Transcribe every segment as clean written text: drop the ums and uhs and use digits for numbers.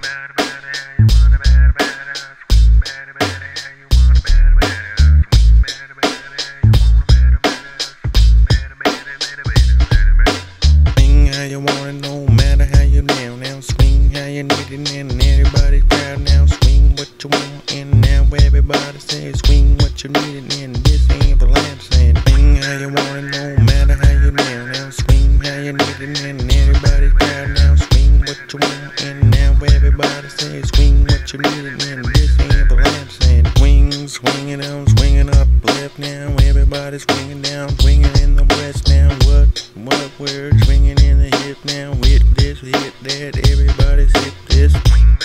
How you want it, no matter how you down. Now swing how you need it, and everybody's proud. Now swing what you want, and now everybody says swing what you need it, and this ain't the last saying. Swing how you want it, no matter how you down. Now swing how you need it, and everybody's proud. Now swing what you want, and now everybody says swing what you need it, and this ain't the last saying. Swinging on, swinging up left now. Everybody swinging down, swinging in the west now. What we're swinging in the hip now. Hit this, hit that, everybody's hit this. Swing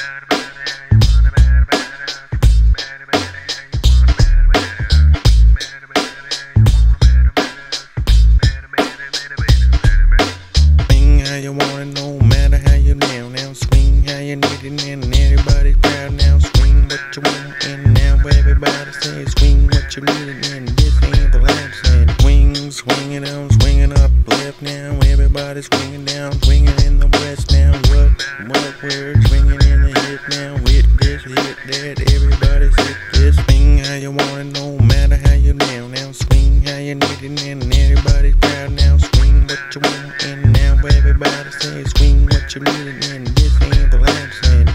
how you want it, no matter how you down. Now swing how you need it, and everybody's proud. Now swing what you want, and now everybody says swing what you need it, and this ain't the last saying. Swinging on, swinging up left now. Everybody swinging down, swinging in the west now. What we're swinging in the hip now. Hit this, hit that, everybody's hit this. Swing how you want it, no matter how you down. Now swing how you need it, and everybody's proud. Now swing what you want, and now everybody says swing what you need it, and this ain't the last saying.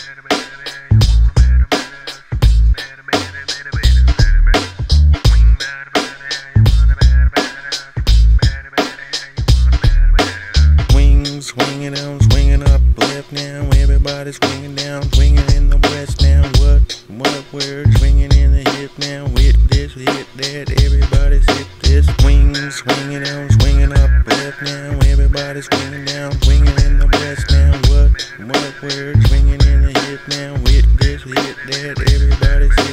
Swinging on, swinging up left now. Everybody swinging down, swinging in the west now. What we're swinging in the hip now. Hit this, hit that, everybody's hit this. Swinging on, swinging up left now. Everybody swinging down, swinging in the west now. What we're swinging in the hip now. Hit this, hit that, everybody's hit